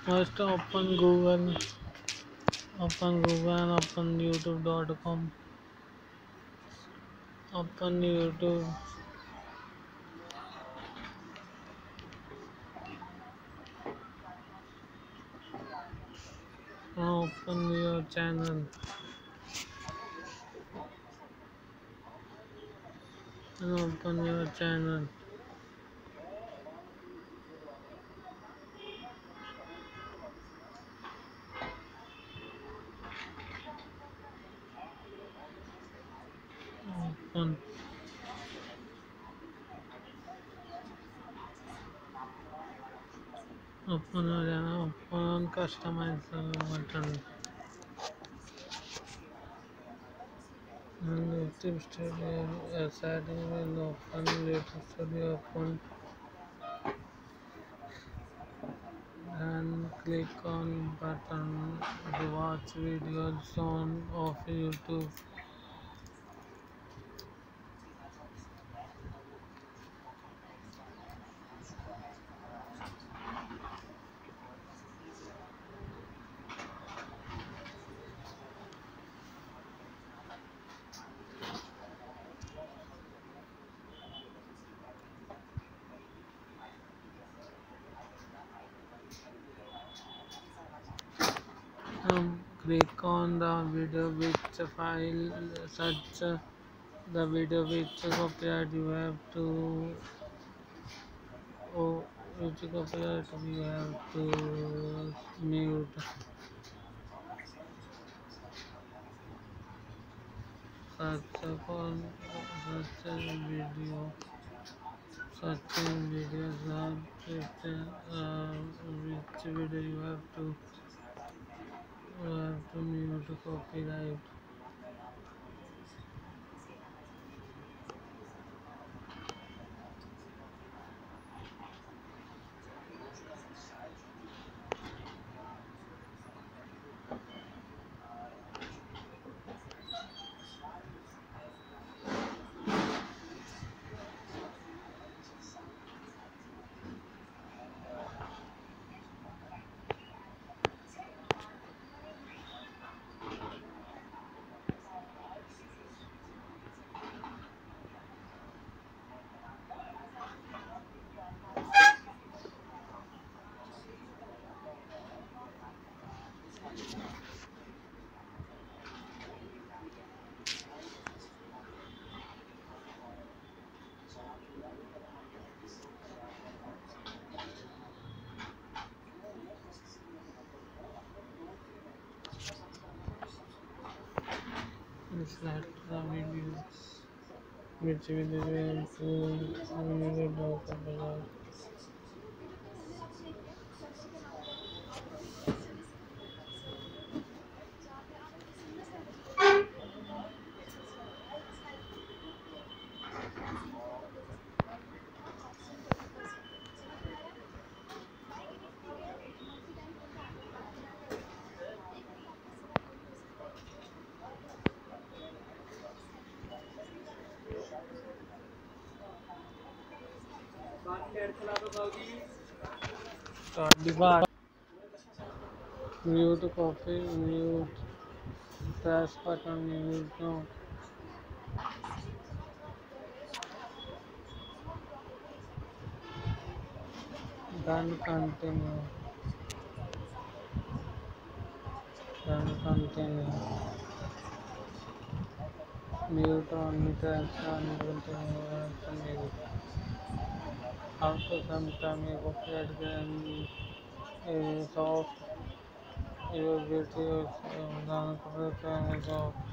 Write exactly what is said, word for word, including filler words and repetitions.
First open Google, open Google and open YouTube dot com. Open YouTube, open your channel and open your channel. Open, open your channel, open customize button. And YouTube Studio uh, setting will open. YouTube Studio open and click on button to watch videos on of YouTube. Um, click on the video which file search uh, the video which copyright you have to oh, which copyright you have to mute. Search for such a video. Searching videos are which, uh, which video you have to you have to mute copyright. Select the video which video you have to mute copyright. Start the bar. Mute copy, mute, press button, mute no. Then continue, then continue. Mute on, press on, continue, and mute. After some time, you copyright can is off. Your video is uh, done. Copyright is off.